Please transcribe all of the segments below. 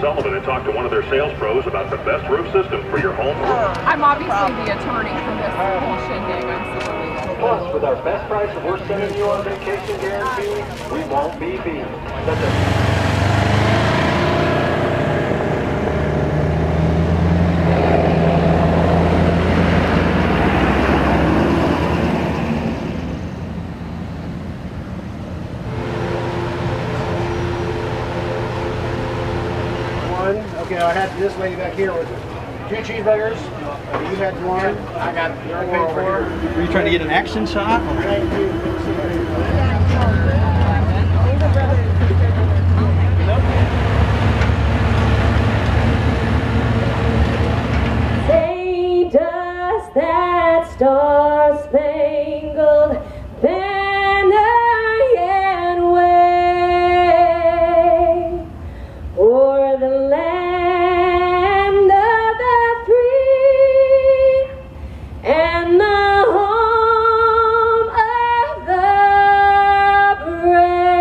Sullivan and talk to one of their sales pros about the best roof system for your home roof. I'm obviously the attorney for this whole shindig. I'm sorry. Plus, with our best price that we're sending you on vacation guarantee, we won't be beat. Okay, I had this lady back here with 2 cheeseburgers. You had 1. I got 4 over here. Were you trying to get an action shot? Thank you. Say, does that star-spangled banner yet wave o'er the land of the free and the home of the brave?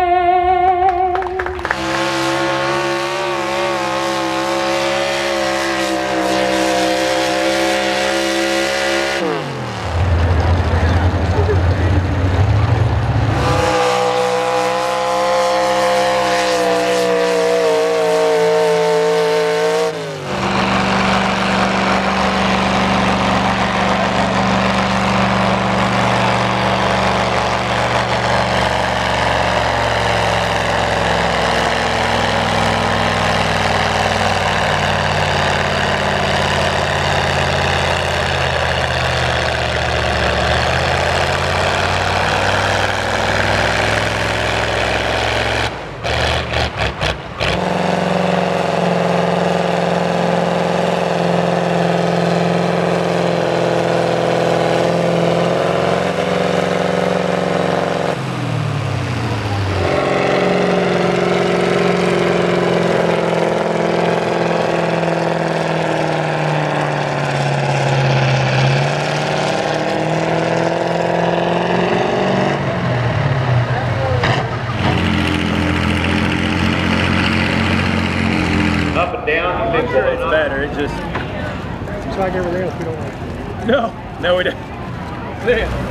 Up and down, you I'm think sure it's better. It just It's like everything else we don't like. no, we don't. Yeah.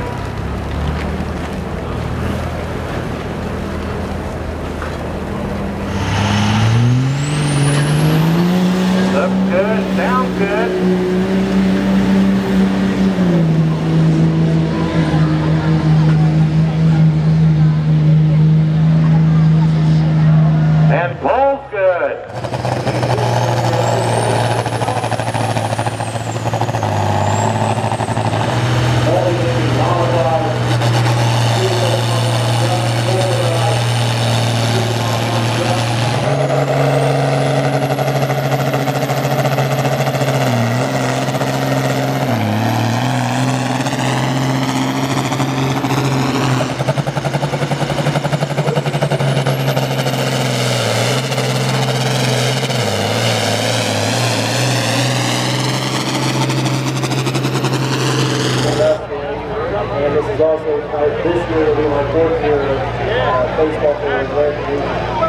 up good, down good. And pulls good. And this is also, this year will be my 4th year of baseball for the American League.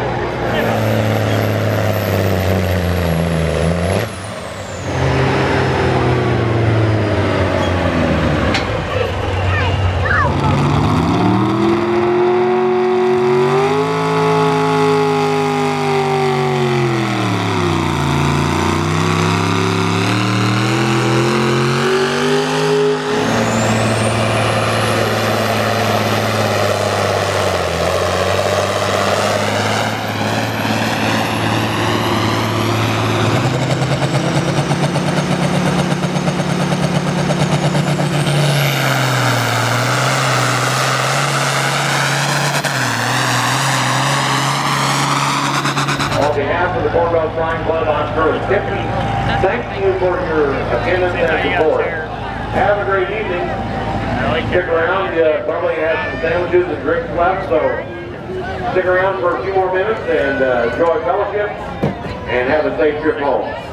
On behalf of the Cornwall Flying Club, I'm Curtis Tipton. Thank you for your attendance and support. Have a great evening. Stick around. You probably have some sandwiches and drinks left, so stick around for a few more minutes and enjoy fellowship and have a safe trip home.